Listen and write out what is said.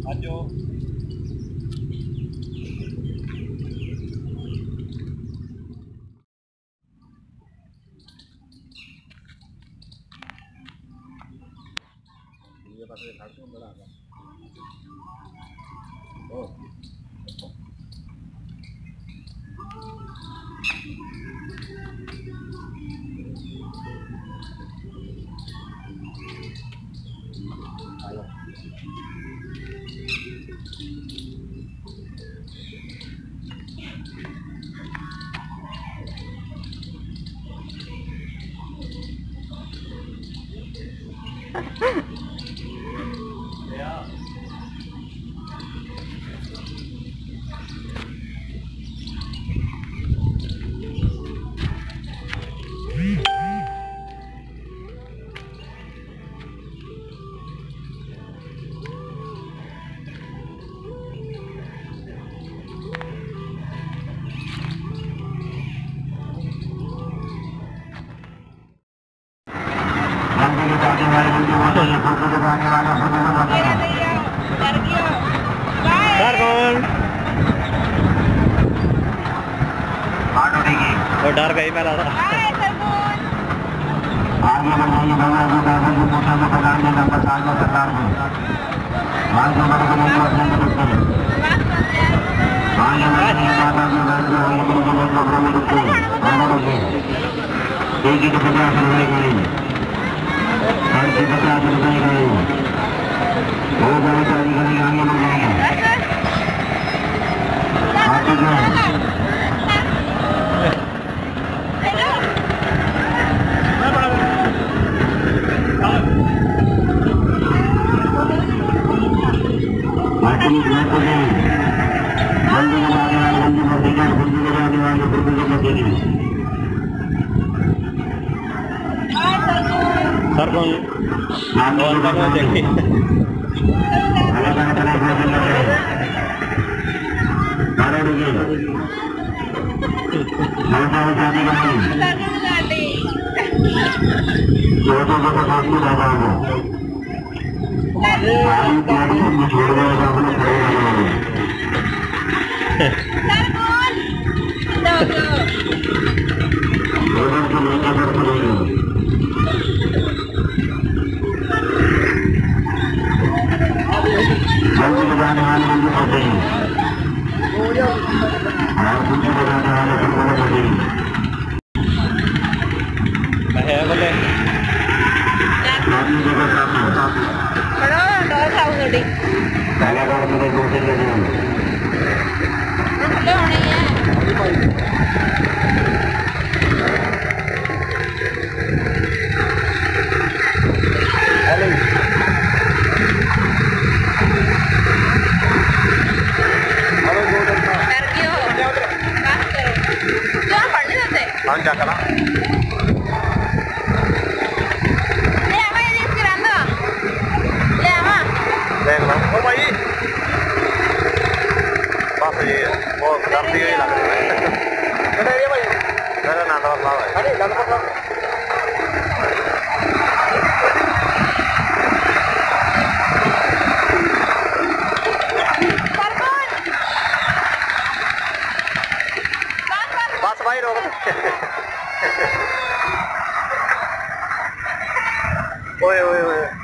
आजो ये पास घाट में बड़ा आगा ओ आया और डर गई मैं लड़ा आगे बढ़ाइए बाबा जी दादा जी मोटा मोटा गाड़ी नंबर साझा सरदार जी आगे बढ़ाइए नंबर आगे बढ़ाइए दादा जी आगे बढ़ाइए प्रोग्राम रुको आगे एक ही 50 रुपए गाड़ी 50 रुपए गाड़ी वो गाड़ी गाड़ी गाड़ी आगे बढ़ाइए आगे जाओ सर कौन देखिए जल्दी बजाने वाले बंदे होते हैं और कुछ बजाने वाले बंदे होते हैं है बोले सामने जगह सामने बड़ा डॉल खाऊ नडी पहले बार मेरे दूसरे ले जाओ ले होने है कौन जा करा ले आवा ये इसकी ले आवा देख लो ओ भाई बस ये वो दर्द ही लग रहा है अरे ये भाई मेरा नाम तो अल्लाह है अरे लगभग बस भाई रोक ओए ओए ओए